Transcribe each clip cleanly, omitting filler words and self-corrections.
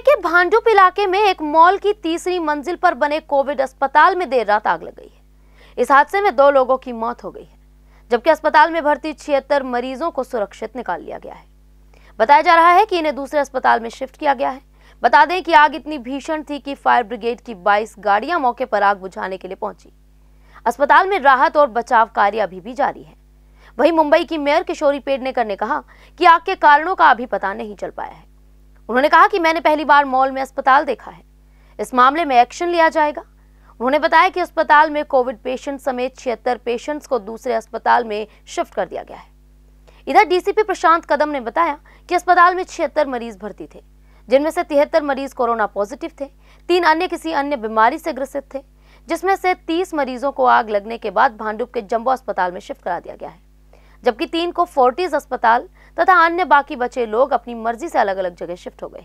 के भांडुप इलाके में एक मॉल की तीसरी मंजिल पर बने कोविड अस्पताल में देर रात आग लग गई है। इस हादसे में 2 लोगों की मौत हो गई है, जबकि अस्पताल में भर्ती 76 मरीजों को सुरक्षित निकाल लिया गया है। बताया जा रहा है कि इन्हें दूसरे अस्पताल में शिफ्ट किया गया है। बता दें कि आग इतनी भीषण थी कि फायर ब्रिगेड की 22 गाड़ियां मौके पर आग बुझाने के लिए पहुंची। अस्पताल में राहत और बचाव कार्य अभी भी जारी है। वहीं मुंबई की मेयर किशोरी पेडनेकर ने कहा कि आग के कारणों का अभी पता नहीं चल पाया है। उन्होंने कहा कि मैंने पहली बार मॉल में अस्पताल देखा है, इस मामले में एक्शन लिया जाएगा। उन्होंने बताया कि अस्पताल में कोविड पेशेंट समेत 76 पेशेंट्स को दूसरे अस्पताल में शिफ्ट कर दिया गया है। इधर डीसीपी प्रशांत कदम ने बताया कि अस्पताल में 76 मरीज भर्ती थे, जिनमें से 73 मरीज कोरोना पॉजिटिव थे, 3 अन्य किसी अन्य बीमारी से ग्रसित थे, जिसमें से 30 मरीजों को आग लगने के बाद भांडुप के जंबो अस्पताल में शिफ्ट करा दिया गया है, जबकि 3 को फोर्टिस अस्पताल तथा अन्य बाकी बचे लोग अपनी मर्जी से अलग अलग जगह शिफ्ट हो गए।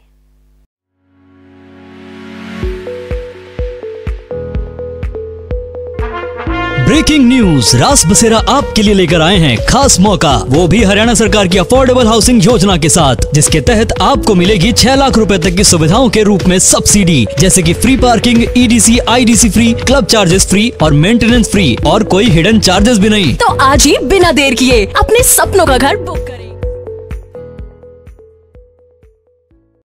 ब्रेकिंग न्यूज, रास बसेरा आपके लिए लेकर आए हैं खास मौका, वो भी हरियाणा सरकार की अफोर्डेबल हाउसिंग योजना के साथ, जिसके तहत आपको मिलेगी 6 लाख रुपए तक की सुविधाओं के रूप में सब्सिडी, जैसे कि free parking, EDC, IDC free, club charges free और मेंटेनेंस फ्री, और कोई हिडन चार्जेस भी नहीं। तो आज ही बिना देर किए अपने सपनों का घर बुक करें।